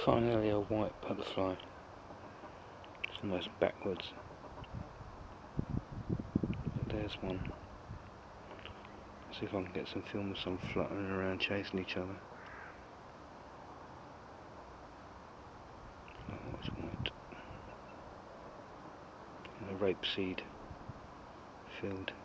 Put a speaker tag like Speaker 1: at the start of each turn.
Speaker 1: Finally a white butterfly. It's almost backwards. There's one. See if I can get some film of some fluttering around chasing each other. That was white. In a rapeseed field.